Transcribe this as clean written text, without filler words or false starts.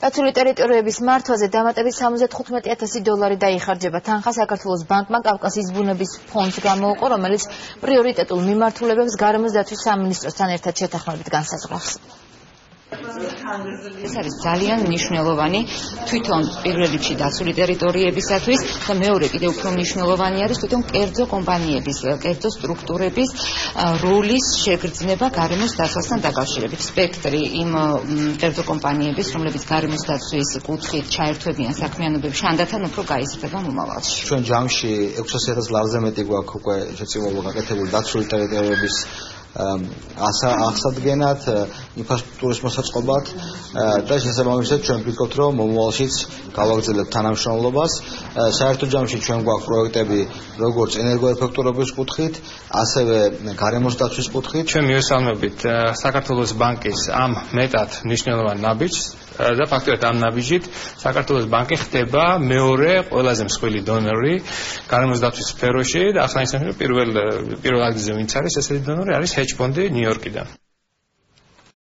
დაცული ტერიტორიების მართვაზე დამატებით $75,000 დაიხარჯება. თანხა საქართველოს ბანკმა კავკასიის ბუნების ფონდს გამოუყო, რომელიც პრიორიტეტულ მიმართულებებს გარემოს დაცვის სამინისტროსთან ერთად შეთანხმებით განსაზღვრავს. ეს არის ძალიან მნიშვნელოვანი თვითონ პირველ რიგში დაცული ტერიტორიებისათვის და მეორე კიდევ უფრო მნიშვნელოვანი არის თვითონ კერძო კომპანიების, კერძო სტრუქტურების როლის შეგრძნება გარემოს დაცვასთან დაკავშირებით. სპექტრი იმ კერძო კომპანიების, რომლებიც გარემოს დაცვის კუთხით ჩაერთვებიან საქმიანობებში, ანდათან უფრო გაიზრდება მომავალში. ჩვენ ჯამში 600,000 ლარზე მეტი გვაქვს უკვე შეწირვალო გაკეთებული დაცული ტერიტორიების აღსადგენად, ინფრასტრუქტურის მოსაწყობად და შესაბამისად ჩვენ ვფიქრობთ, რომ მომავალშიც გავაგრძელებთ თანამშრომლობას. საერთო ჯამში ჩვენ გვაქვს პროექტები როგორც ენერგოეფექტურობის კუთხით, ასევე გარემოს დაცვის კუთხით. ჩვენ მივესალმებით საქართველოს ბანკის ამ მეტად მნიშვნელოვან ნაბიჯს და ფაქტობრივად ამ ნაბიჯით საქართველოს ბანკი ხდება მეორე ყველაზე მსხვილი დონორი გარემოს დაცვის სფეროში და ახლა ისე პირველ ადგილზე ვინც არის ესეთი დონორი არის ჰედჯ ფონდი ნიუ-იორკიდან.